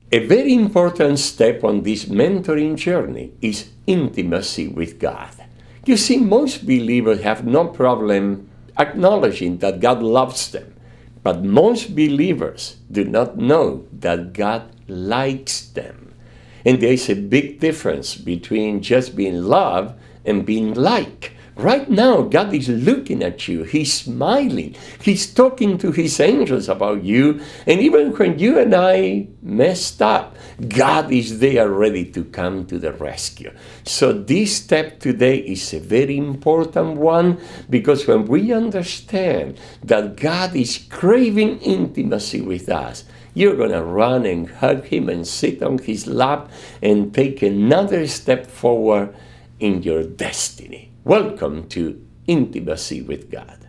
A very important step on this mentoring journey is intimacy with God. You see, most believers have no problem acknowledging that God loves them, but most believers do not know that God likes them. And there is a big difference between just being loved and being liked. Right now, God is looking at you. He's smiling. He's talking to his angels about you. And even when you and I messed up, God is there ready to come to the rescue. So this step today is a very important one, because when we understand that God is craving intimacy with us, you're going to run and hug him and sit on his lap and take another step forward in your destiny. Welcome to Intimacy with God.